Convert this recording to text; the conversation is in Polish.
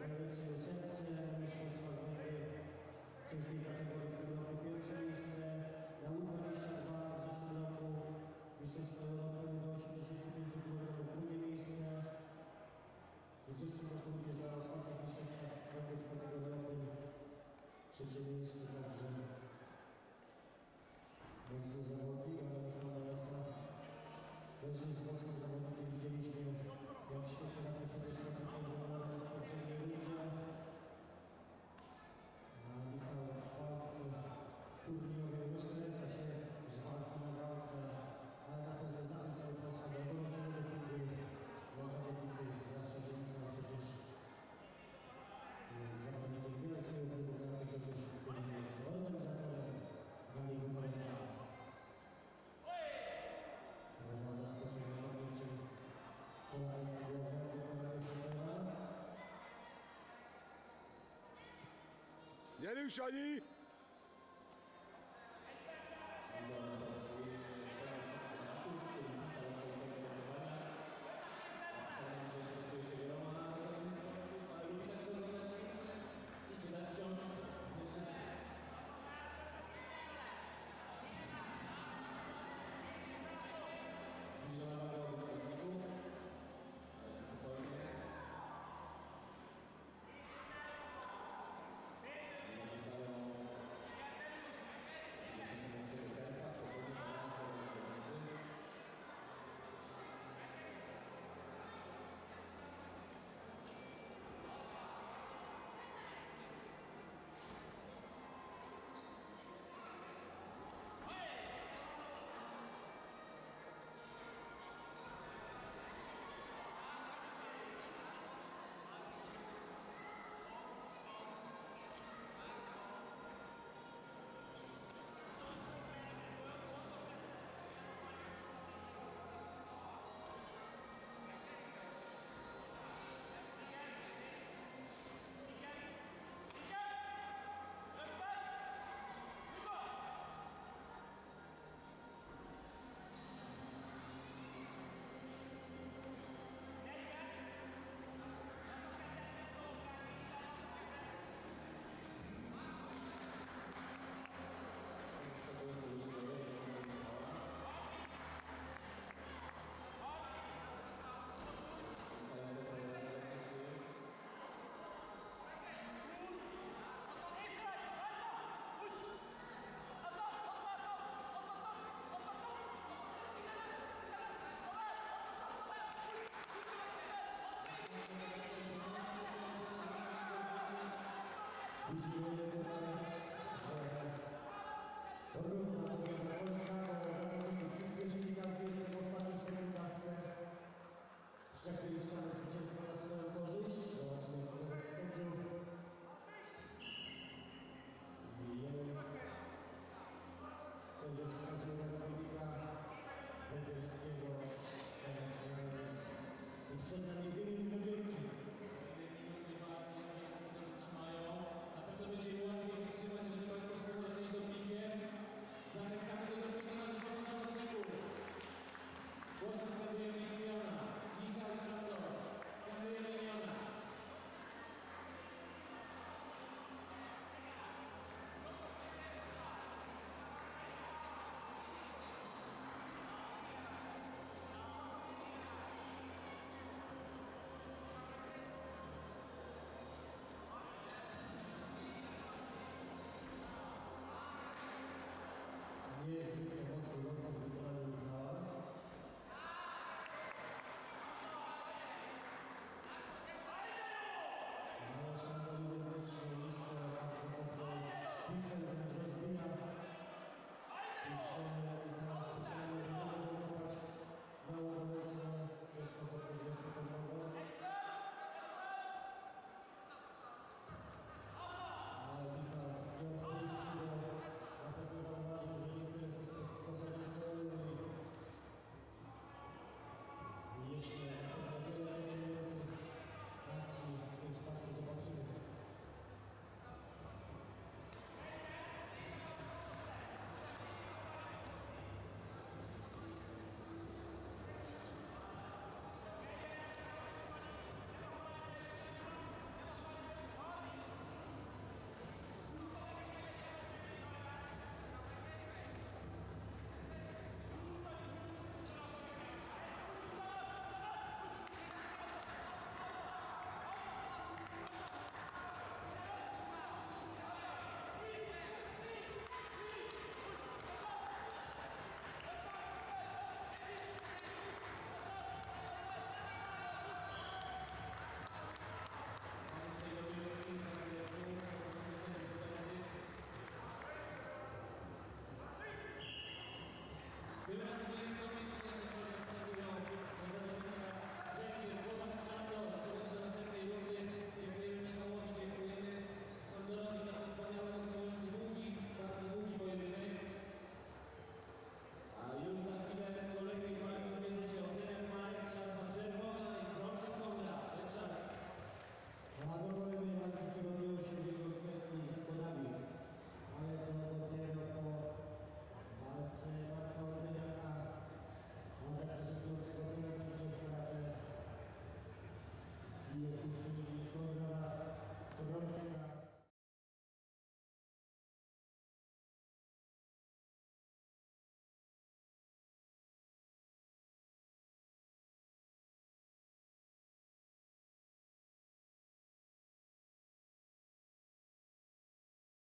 najlepszej ósemce na mistrzostwach Węgier ciężkiej kategorii w tym roku pierwsze miejsce, na U22 w zeszłym roku mistrzostwa Europy do 85 kg drugie miejsce, w zeszłym roku również na otwartych mistrzostwach Węgier w kategorii Open trzecie miejsce, także mocny zawodnik, ale Michał Malesa też jest mocnym zawodnikiem. Widzieliśmy, jak świetnie na sobie strategię wyglądał w poprzedniej rundzie. A Michał w walce turniejowej rozkręca się z walki na walkę, ale na pewno zachęcał Polskę do gorącego dopingu dla zawodników, zwłaszcza, że Michał przecież jest zawodnikiem Bielskiego Klubu Narodowego, który jest organizatorem gali wybrania. Romana skoczył na zawodniczy kolana na głowę do kolego Szymona. Nie ruszani! Szymon to przyjeździe Mateusz, który pisał swoje zainteresowania. Sam że interesuje się wieloma zawodników, ale lubi także oglądać i czytać książki. Nie wszyscy. Zbliżona waga od zawodników. Także spokojnie. Nie narzucają niesamowitego tempa, spokojnie padają się zawodnicy.